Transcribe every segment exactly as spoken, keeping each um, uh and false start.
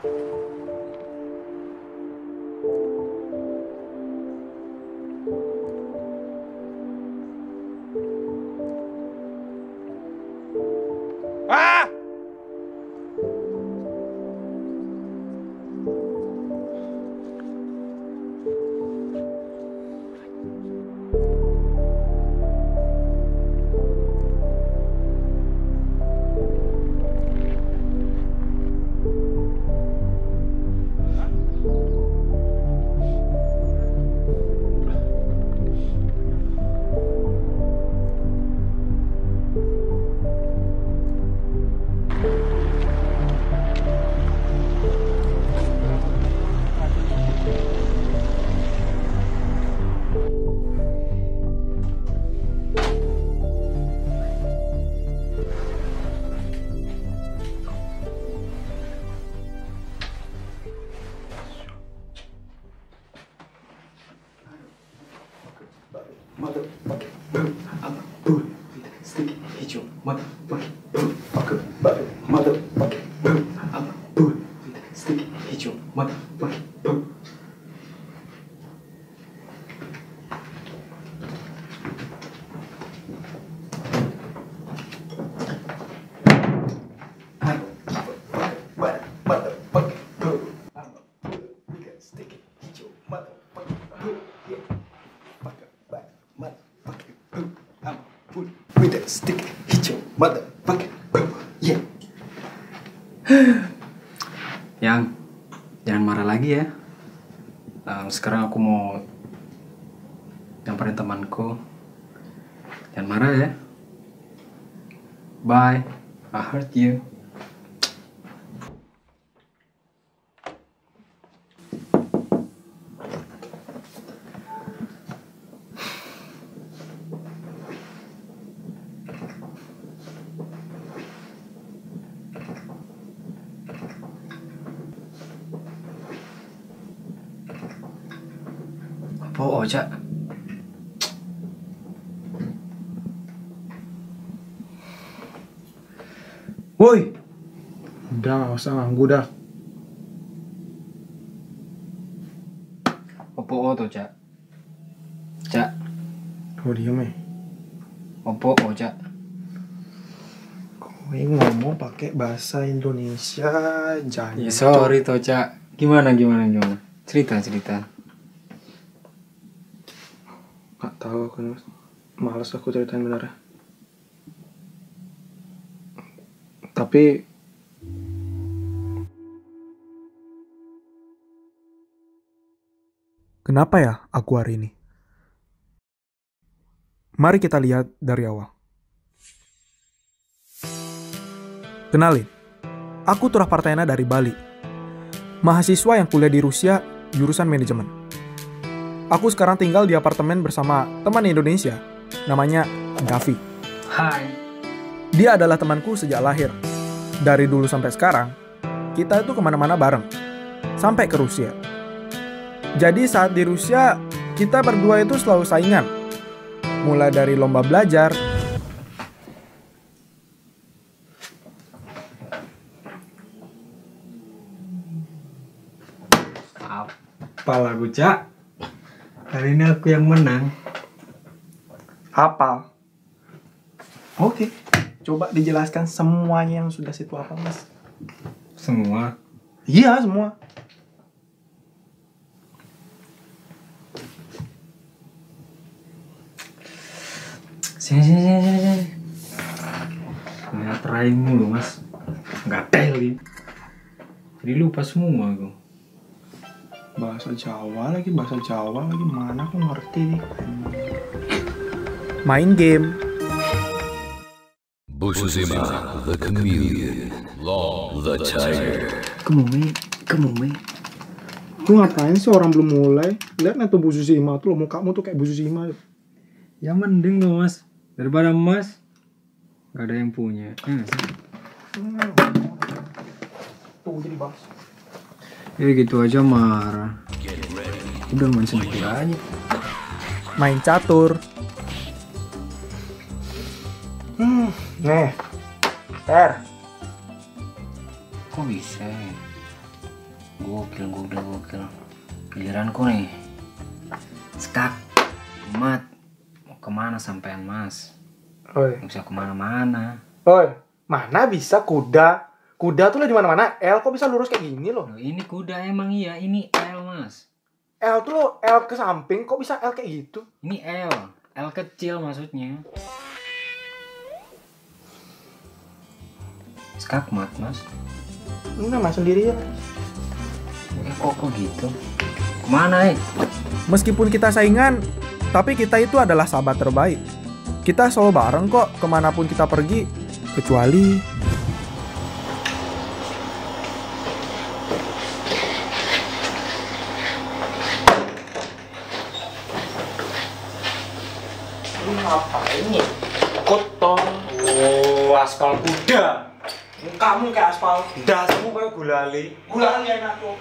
Ah! Motherfucker, I'm a boot with a stick. Hit your motherfucking motherfucker, butter, motherfucking boot. I'm a boot with a stick. Hit your motherfucking boot. With that stick, hit your motherfucking boom. Yeah. Yang, jangan marah lagi ya. Um, sekarang aku mau nyamperin temanku. Jangan marah ya. Bye. I hurt you. Oh, Oja. Woi. Udah, gak usah ganggu dah. Opo tuh, Cak? Cak. Oh, diem ya. Opo Oja. Kowe ngomong pakai bahasa Indonesia jangan. Ya sorry toh, Cak. Gimana gimana gimana? Cerita cerita. Gak tahu aku, malas aku ceritain bener. Tapi kenapa ya aku hari ini? Mari kita lihat dari awal. Kenalin, aku Turah Partena dari Bali. Mahasiswa yang kuliah di Rusia, jurusan manajemen. Aku sekarang tinggal di apartemen bersama teman Indonesia, namanya Davi. Hai. Dia adalah temanku sejak lahir. Dari dulu sampai sekarang, kita itu kemana-mana bareng. Sampai ke Rusia. Jadi saat di Rusia, kita berdua itu selalu saingan. Mulai dari lomba belajar, Apa lagu, Cak? Kali ini aku yang menang. hafal. Oke, coba dijelaskan semuanya yang sudah situ hafal, Mas. Semua. Iya, semua. Sini sini sini sini. sini. Lihat raih mulu, Mas. Nggak teli. Jadi lupa semua aku. Bahasa Jawa lagi, bahasa Jawa lagi, mana aku ngerti nih. Main game. Busuzima, the chameleon, Law, the tiger. Kemumi, kemumi. Lu ngapain sih orang belum mulai? Lihat nih tuh Bu Susima tuh, mukamu tuh kayak Bu Susima. Ya mending tuh, Mas. Daripada emas, nggak ada yang punya. Ya, Tuh jadi bahas. ya gitu aja marah. Udah main sendiri aja. Main catur. Hmm, nih. R. Kok bisa? Gokil, gokil, gokil. Giliranku nih. Skak, mat. Mau kemana sampean mas? Oi. Nggak bisa kemana-mana. Oi, mana bisa kuda? Kuda tuh lah di mana-mana. L kok bisa lurus kayak gini loh? Loh, ini kuda emang iya, ini L mas. L tuh lo L ke samping, kok bisa L kayak gitu? Ini L, L kecil maksudnya. Skakmat mas. Ini nama sendiri ya. Eh, kok kok gitu? Kemana eh? Meskipun kita saingan, tapi kita itu adalah sahabat terbaik. Kita selalu bareng kok kemanapun kita pergi, kecuali Lu ngapain nih? Kotor. Oh, aspal kuda. Kamu kayak aspal. Dasmu kayak gulali. Gulali enak tuh.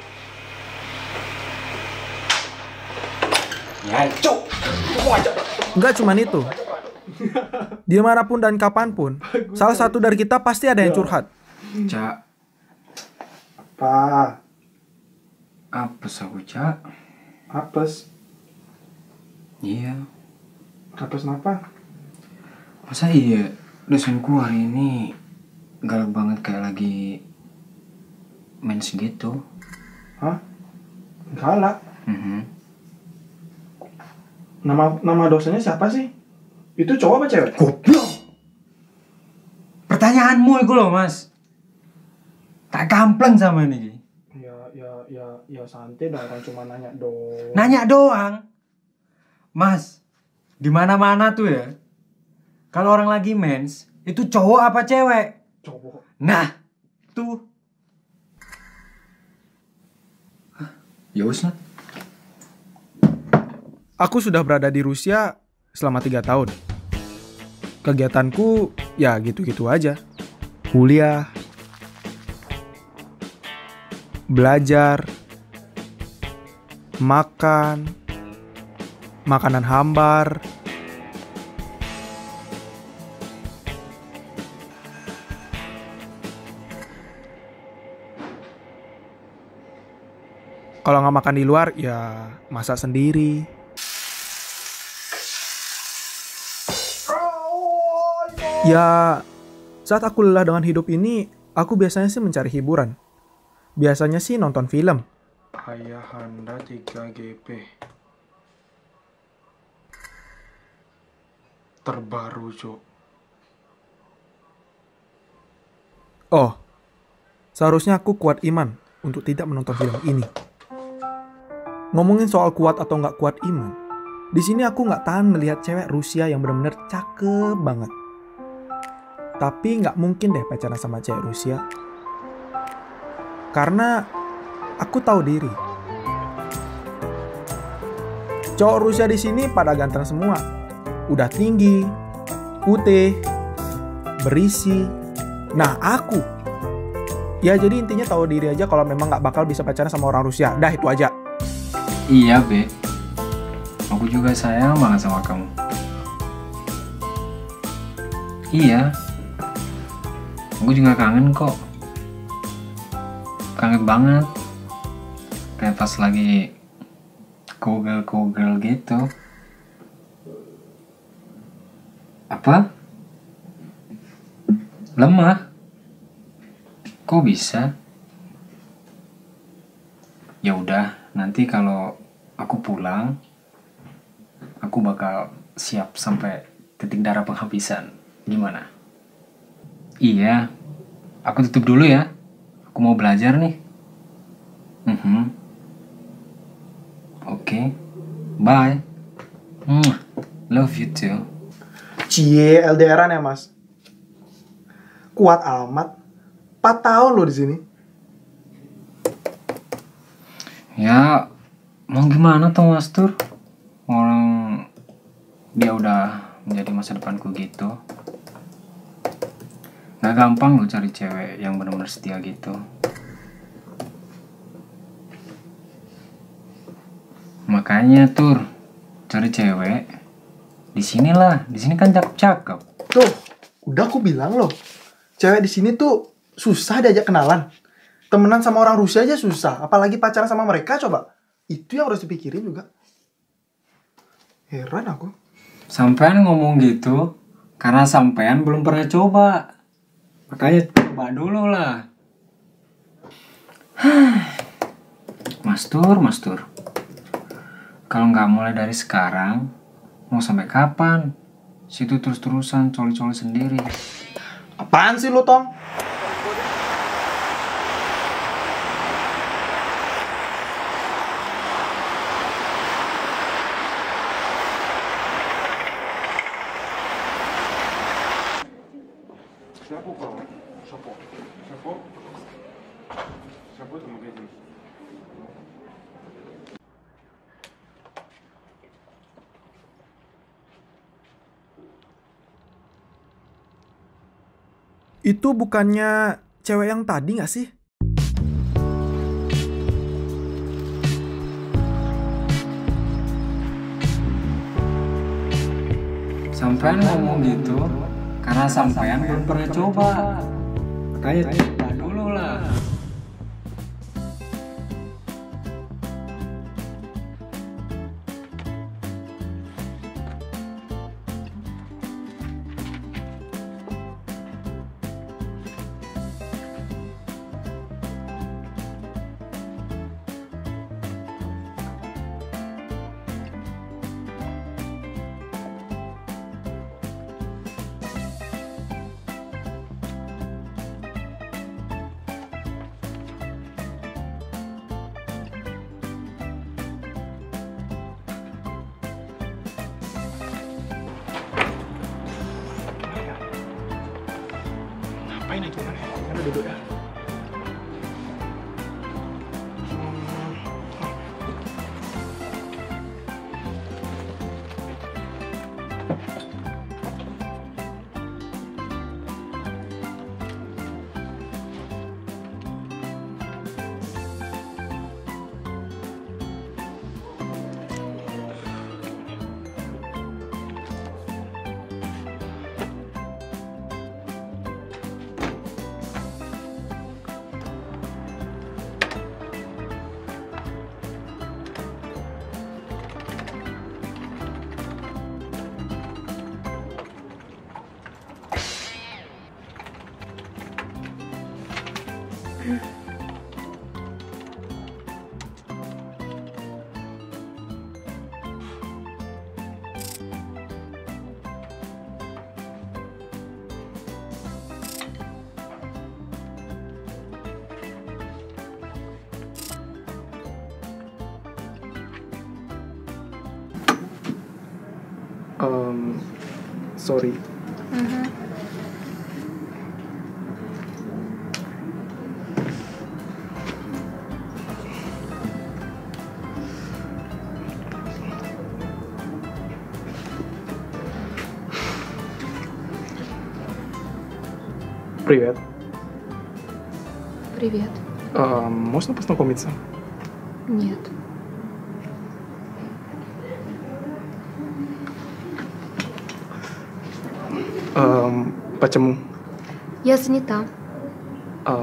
Ngancuk. Kamu ngajak. nggak cuman itu. Dimanapun dan kapanpun, salah satu dari kita pasti ada yang curhat. Cak, Apa? apes aku cak. Apes? Iya. Apes kenapa? Masa iya dosenku hari ini galak banget kayak lagi mens gitu. Hah? Galak? Mhm. Nama nama dosennya siapa sih? Itu cowok apa cewek? Goblok. Pertanyaanmu itu loh mas. Tak kampleng sama ini. Ya ya ya ya santai dong, orang cuma nanya dong. Nanya doang. Mas, di mana-mana tuh ya. Kalau orang lagi mens, itu cowok apa cewek? Cowok. Nah, tuh. Hah? Ya wis lah. Aku sudah berada di Rusia selama tiga tahun. Kegiatanku ya gitu-gitu aja. Kuliah, belajar, makan, makanan hambar, kalau nggak makan di luar ya masak sendiri. Ya, saat aku lelah dengan hidup ini, aku biasanya sih mencari hiburan. Biasanya sih nonton film. Ayahanda tiga G P. Terbaru, Cok. Oh, seharusnya aku kuat iman untuk tidak menonton film ini. Ngomongin soal kuat atau nggak kuat iman, di sini aku nggak tahan melihat cewek Rusia yang benar-benar cakep banget. Tapi nggak mungkin deh pacaran sama cewek Rusia. Karena aku tahu diri. Cowok Rusia di sini pada ganteng semua. Udah tinggi, putih, berisi. Nah aku, ya jadi intinya tahu diri aja kalau memang nggak bakal bisa pacaran sama orang Rusia. Dah itu aja. Iya, Be. Aku juga sayang banget sama kamu. Iya. Aku juga kangen kok. Kangen banget. Kayak pas lagi kugel-kugel gitu. Apa? Lemah? Kok bisa? Ya udah, nanti kalau aku pulang, aku bakal siap sampai titik darah penghabisan. Gimana? Iya, aku tutup dulu ya. Aku mau belajar nih. Mhm. Oke, okay. Bye. Mwah. Love you too. Cie, L D R-an ya mas. Kuat amat. empat tahun loh di sini. Ya, mau gimana tuh Mas Tur? Orang dia udah menjadi masa depanku gitu. Gak gampang loh cari cewek yang benar-benar setia gitu. Makanya Tur, cari cewek di sinilah. Di sini kan cakep-cakep. Tuh, udah aku bilang loh. Cewek di sini tuh susah diajak kenalan. Temenan sama orang Rusia aja susah, apalagi pacaran sama mereka coba. Itu yang harus dipikirin juga. Heran aku. Sampean ngomong gitu karena sampean belum pernah coba. Makanya coba dulu lah. Mastur, Mastur. Kalau nggak mulai dari sekarang, mau sampai kapan? Situ terus-terusan coli-coli sendiri. Apaan sih lu, Tong? Itu bukannya cewek yang tadi gak sih? Sampean ngomong gitu karena sampean belum pernah coba. Makanya coba dulu lah. Ngapain aja mana? Mana duduk ya? Um, sorry. Mm-hmm. Привет. Привет. А, можно познакомиться? Нет. Um, почему? Я занята. Um,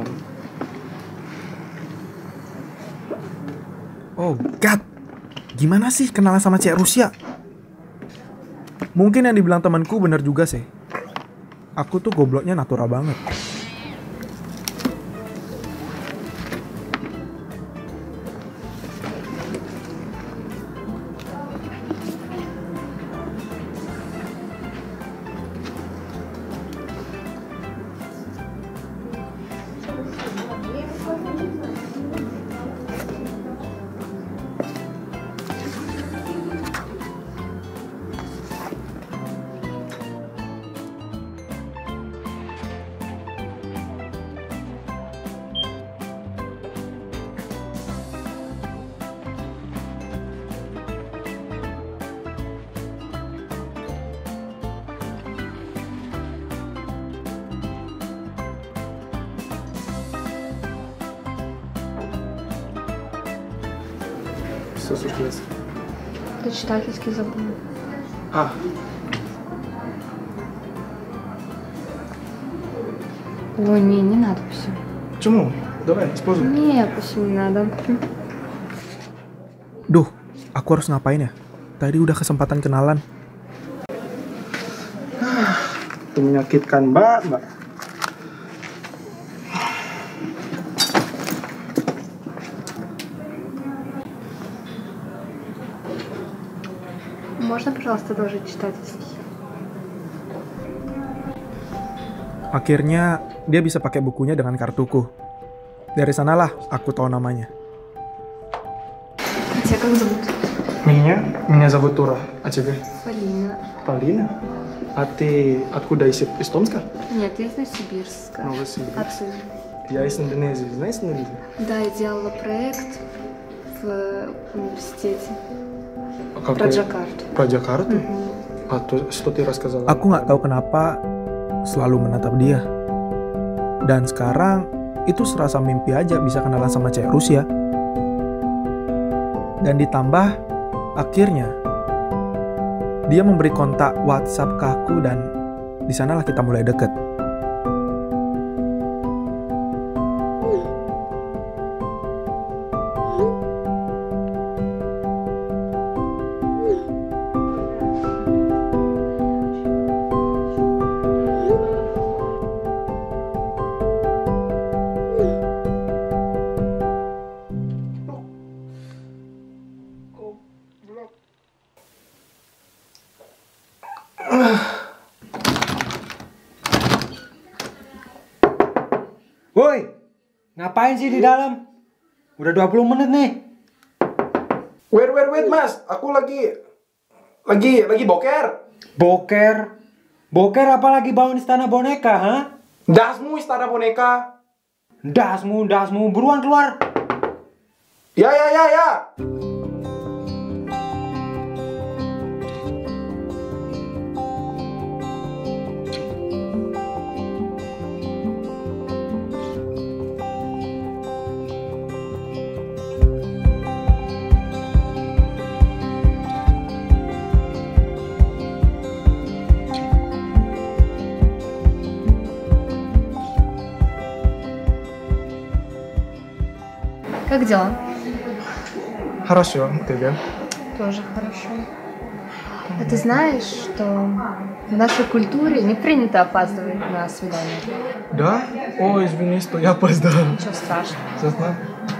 oh God, gimana sih kenalan sama cewek Rusia? Mungkin yang dibilang temanku bener juga sih. Aku tuh gobloknya natural banget. Все случилось. Прочитательский забыл. А, Ой, не, не надо все. почему? Давай, используй. Не, пусть не надо. Duh, aku harus ngapain ya? Tadi udah kesempatan kenalan. Itu menyakitkan, Mbak, Mbak. Можно, пожалуйста, тоже читательский? Akhirnya, dia bisa pakai bukunya dengan kartuku. Dari sanalah aku tahu namanya. А тебя как зовут? Меня? Меня зовут Тура. А тебя? Полина. Полина? А ты откуда? Из, из Томска? Нет, я из Новосибирска. Новосибирск. Отсюда. Я из Индонезии. Знаешь Индонезию? Да, я делала проект в университете А про какой? Джакарту. Про Джакарту? А то, что ты рассказала? Aku nggak tahu kenapa selalu menatap dia. Dan sekarang itu serasa mimpi aja bisa kenalan sama cewek Rusia. Dan ditambah akhirnya dia memberi kontak WhatsApp ke aku dan di sanalah kita mulai deket. Woi, ngapain sih di dalam? Udah dua puluh menit nih. Wait, wait, wait, Mas. Aku lagi lagi lagi boker. Boker? Boker apa lagi bangun istana boneka, ha? Dasmu istana boneka. Dasmu, dasmu, buruan keluar. Ya, ya, ya, ya. Как дела? Хорошо, тебе? Тоже хорошо. А ты знаешь, что в нашей культуре не принято опаздывать на свидание? Да? О, извини, что я опоздал. Ничего страшного. Честно?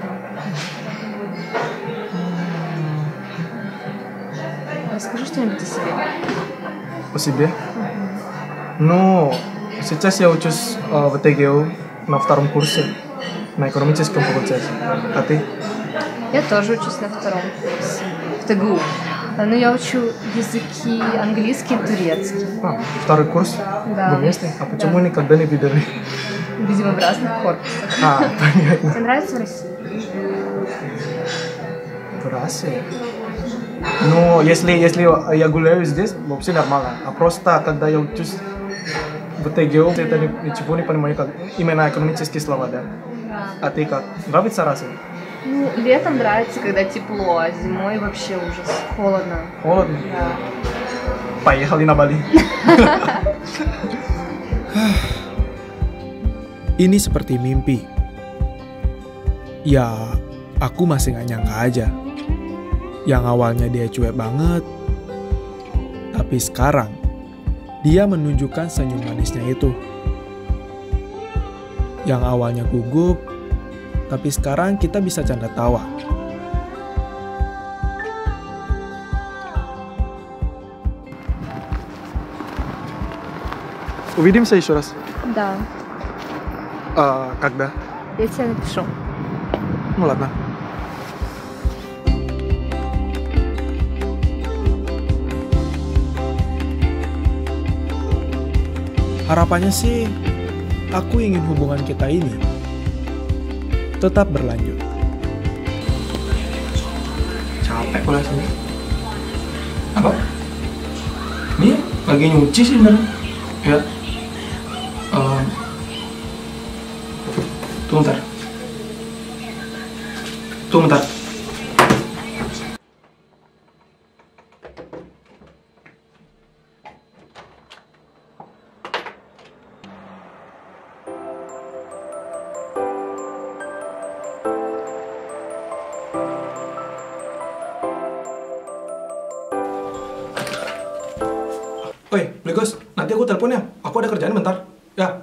Расскажи что-нибудь о себе. О себе? Ну, сейчас я учусь э, в ТГУ на втором курсе на экономическом факультете. А ты? Я тоже учусь на втором курсе в ТГУ. Но я учу языки английский и турецкий. А, второй курс? Да. Вы вместе? А почему Да. никогда не видели? Видимо, в разных корпусах. А, понятно. Тебе нравится в России? В России? Ну, если, если я гуляю здесь, вообще нормально. А просто, когда я учусь в ТГУ, это ни- ничего не понимаю, как именно экономические слова, да? А ты как? Нравится Россия? Ну, летом нравится, когда тепло, а зимой вообще ужас. Холодно. Холодно? Да. Поехали на Бали. Ini seperti mimpi. Ya, aku masih gak nyangka aja. Yang awalnya dia cuek banget, tapi sekarang dia menunjukkan senyum manisnya itu. Yang awalnya gugup, tapi sekarang kita bisa canda tawa. Увидимся еще раз. Да. А, когда? Я тебе напишу. Ну ладно. Harapannya sih, aku ingin hubungan kita ini tetap berlanjut. Capek kuliah sini. Apa? Ini lagi nyuci sih bener. Ya. Um, tunggu bentar. Tunggu bentar. Bligos, nanti aku telepon ya. Aku ada kerjaan bentar. Ya.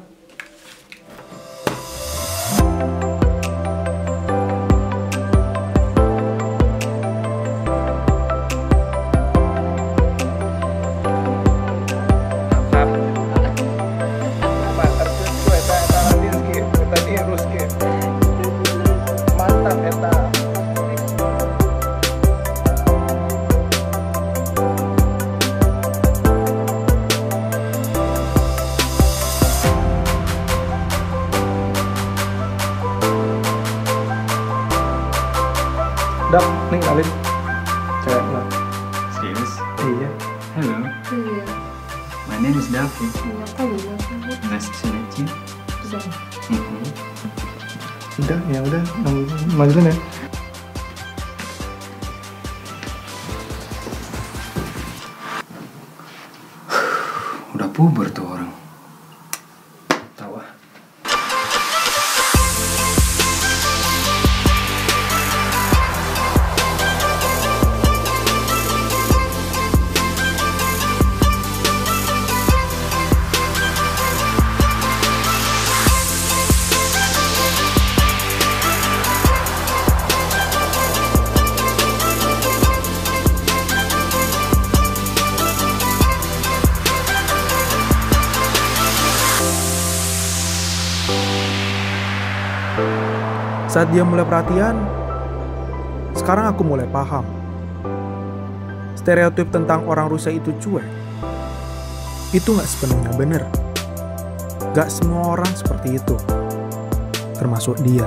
Dak, nih Alin. Cewek lah. Serius? Iya. Hello, Привет. my name is Davi. Меня Полина зовут. Nice to meet you. Да. Mhm. Udah, ya udah. Majuin ya. Udah puber tuh orang. Tahu ah. Saat dia mulai perhatian, sekarang aku mulai paham. Stereotip tentang orang Rusia itu cuek. Itu nggak sepenuhnya benar. Gak semua orang seperti itu, termasuk dia.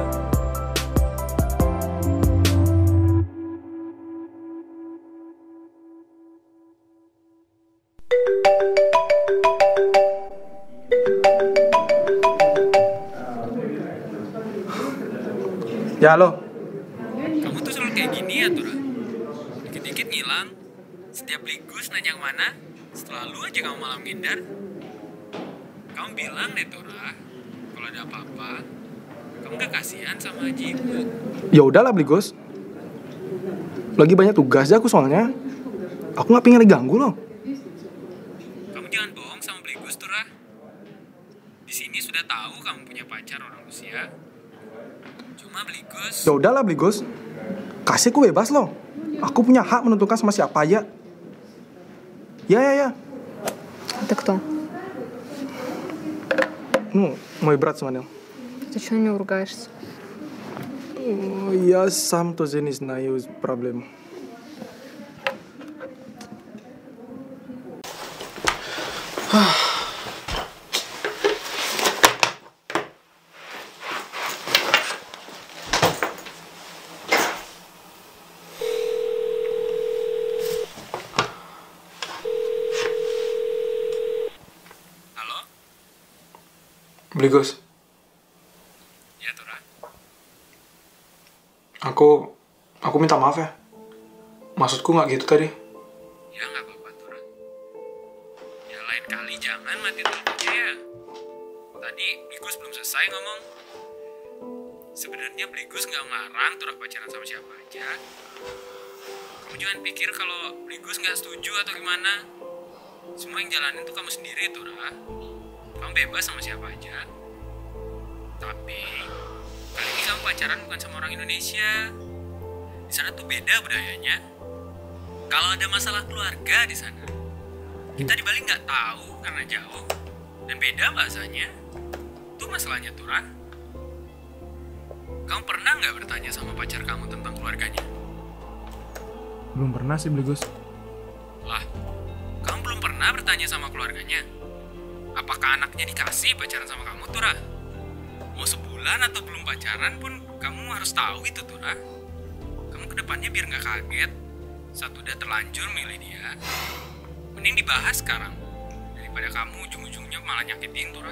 Ya halo. Kamu tuh selalu kayak gini ya, Tura? Dikit-dikit ngilang. Setiap beli gus nanya kemana, selalu aja kamu malam ngindar. Kamu bilang deh, Tura, kalau ada apa-apa, kamu gak kasihan sama Haji Ibu. Ya udahlah Bligos. Lagi banyak tugas aja aku soalnya. Aku nggak pengen diganggu loh. Kamu jangan bohong sama beli gus, Tura. Di sini sudah tahu kamu punya pacar orang Rusia. Cuma beli gus. Ya udahlah Bligos. Kasih aku bebas loh. Aku punya hak menentukan sama siapa aja. Ya ya ya. Ты кто? Ну, мой брат звонил. Ты чего не ругаешься? Я сам тоже не знаю проблем. Halo? Bligos, Ya, Tura. aku aku minta maaf ya. Maksudku nggak gitu tadi. Ya, nggak apa-apa, Tura. Ya, lain kali jangan mati teleponnya ya. Tadi Bligus belum selesai ngomong. Sebenarnya Bligus nggak ngarang Tura pacaran sama siapa aja. Kamu jangan pikir kalau Bligus nggak setuju atau gimana. Semua yang jalanin tuh kamu sendiri, Tura. Kamu bebas sama siapa aja. Tapi kali ini kamu pacaran bukan sama orang Indonesia. Di sana tuh beda budayanya. Kalau ada masalah keluarga di sana, kita di Bali nggak tahu karena jauh dan beda bahasanya. Itu masalahnya, Tura. Kamu pernah nggak bertanya sama pacar kamu tentang keluarganya? Belum pernah sih Bligos. Lah, kamu belum pernah bertanya sama keluarganya? Apakah anaknya dikasih pacaran sama kamu, Tura? Mau sebulan atau belum pacaran pun kamu harus tahu itu, Tura. Kamu kedepannya biar nggak kaget. Saat udah terlanjur milih dia, mending dibahas sekarang daripada kamu ujung-ujungnya malah nyakitin, Tura.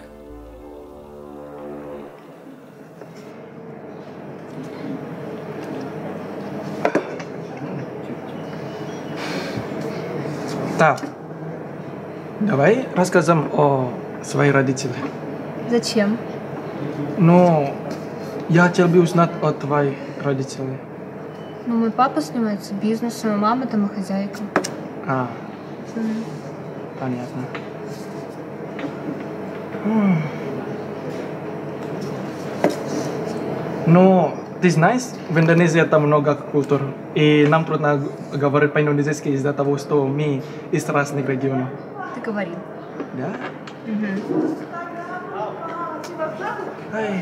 Так, давай расскажем о своих родителях. Зачем? Ну, я хотел бы узнать о твоих родителях. Ну, мой папа занимается бизнесом, а мама домохозяйка. А, М. понятно. Hmm. No, this nice. В Индонезии там много культур. И нам трудно говорить по-индонезийски из-за того, что мы из разных регионов. Ты говорил. Да? Угу. Ай.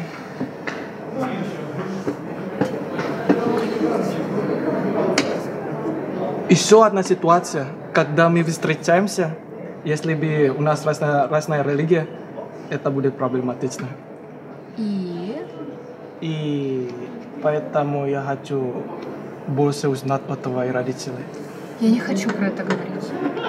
Еще одна ситуация, когда мы встречаемся, если бы у нас разная, разная религия, это будет проблематично. И? И поэтому я хочу больше узнать про твои родители. Я не хочу про это говорить.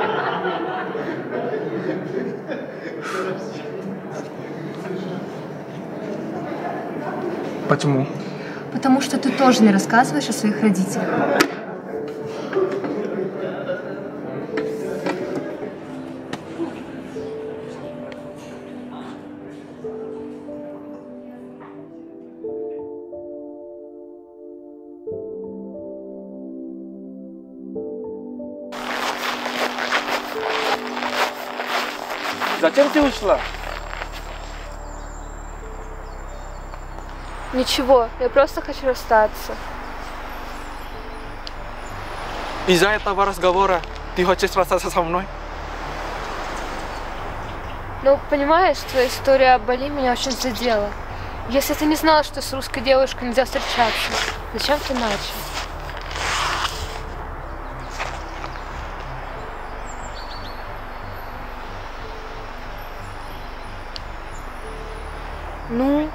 Почему? Потому что ты тоже не рассказываешь о своих родителях. Зачем ты ушла? Ничего, я просто хочу расстаться. Из-за этого разговора ты хочешь расстаться со мной? Ну, понимаешь, твоя история о Бали меня очень задела. Если ты не знала, что с русской девушкой нельзя встречаться, зачем ты начал? Ну?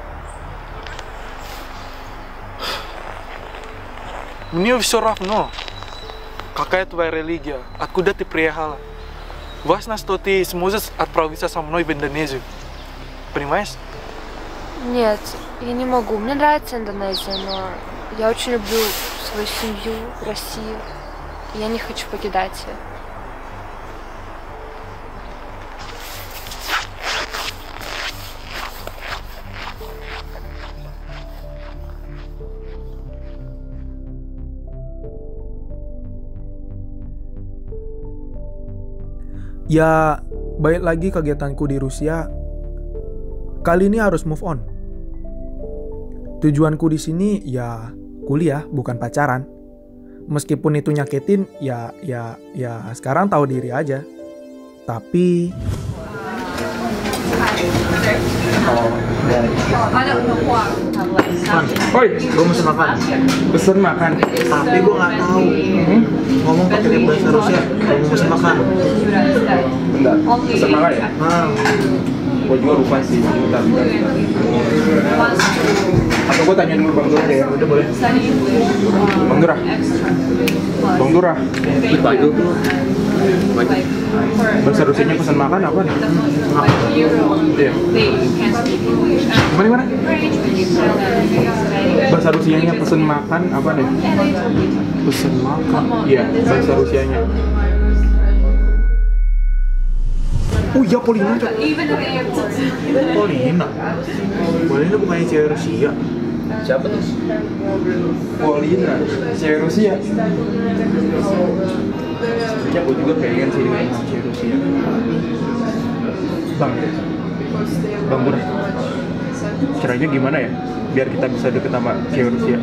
Мне все равно, какая твоя религия, откуда ты приехала. Важно, что ты сможешь отправиться со мной в Индонезию. Понимаешь? Нет, я не могу. Мне нравится Индонезия, но я очень люблю свою семью, Россию. И я не хочу покидать ее. Ya, balik lagi kegiatanku di Rusia. Kali ini harus move on. Tujuanku di sini ya kuliah, bukan pacaran. Meskipun itu nyakitin, ya ya ya sekarang tahu diri aja. Tapi Oi, gue mesen makan. Pesen makan. Tapi gue nggak tahu. Hmm? Ngomong pakai bahasa Rusia. Gue mau mesen makan. Bentar, pesen makan ya? Nah, Gue juga lupa sih. Bentar, bentar, bentar. Atau gue tanya dulu Bang Durah deh. Udah boleh. Bang Durah. Bang Durah. Baju. Baju. Bahasa Rusianya pesan makan apa nih? Iya. Gimana gimana? Bahasa Rusianya pesen makan apa nih? Pesen makan. Iya, bahasa Rusianya. oh iya Polina. Polina. Polina bukannya cewek Rusia. Siapa tuh? Polina, cewek Rusia. Sebenarnya gue juga pengen sih dengan cewek Rusia. Bang, Bang Durah. Caranya gimana ya? Biar kita bisa deket sama cewek Rusia.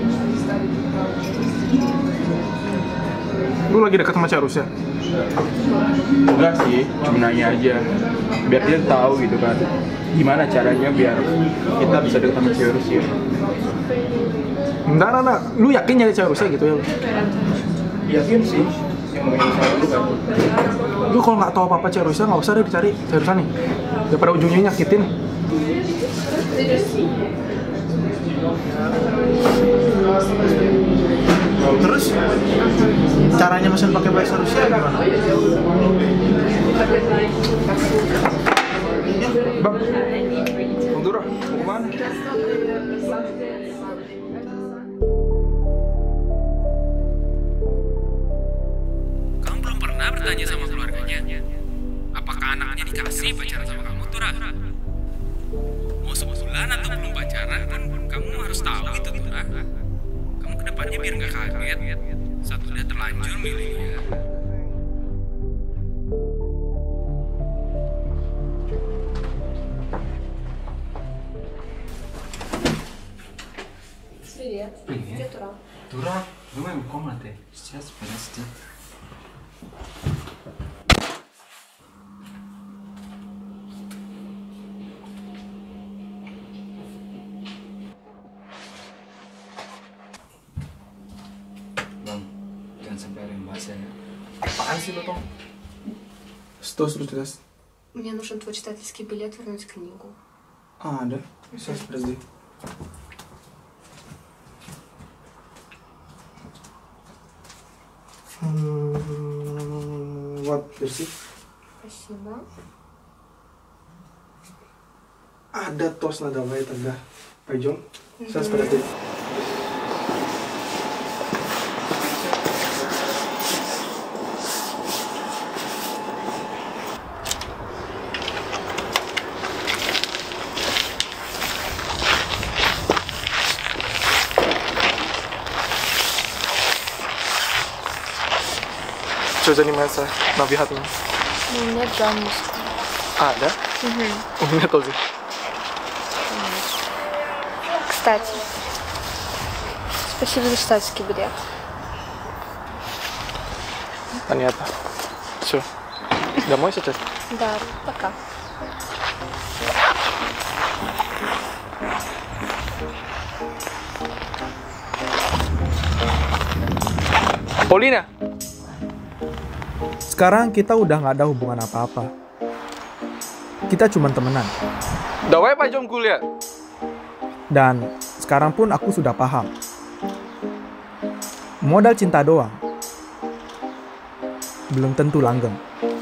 lu lagi dekat sama cewek Rusia? Enggak sih, cuma nanya aja. Biar dia tahu gitu kan. Gimana caranya biar kita bisa deket sama cewek Rusia. Enggak, enggak, enggak. Lu yakin nyari cewek Rusia gitu ya? Yakin sih. Yang mau sama lu kan. Lu kalau nggak tahu apa-apa cewek Rusia, nggak usah deh dicari cewek Rusia nih. Daripada ujungnya nyakitin. Terus caranya mesen pakai bahasa Rusia gimana? Bang, Bang Durah, mau kemana? Kamu belum pernah bertanya sama keluarganya? Apakah anaknya dikasih pacaran sama kamu, Turah? Mau sebulan atau belum pacaran, kan kamu harus tahu itu, Turah. Kamu kedepannya biar nggak kaget saat udah terlanjur milih dia. Привет. Дурак, давай в комнате. Сейчас, подожди. Bang, jangan sampai ada yang bahas ya. Apaan sih lo, Tong? Terus, terus, terus. Мне нужен твой читательский билет вернуть книгу. А, да? Сейчас, подожди. Hmm, вот, держи. Спасибо. Ada точно, давай тогда. Пойдем. Сейчас, подожди. Что занимается на выходные? У меня гаммуска. А, да? Угу. У меня тоже. Кстати, спасибо за читательский билет. Понятно. Все. Домой сейчас? Да, пока. Paulina. Sekarang kita udah nggak ada hubungan apa-apa. Kita cuma temenan. Давай пойдем гулять. Dan sekarang pun aku sudah paham. Modal cinta doang belum tentu langgeng.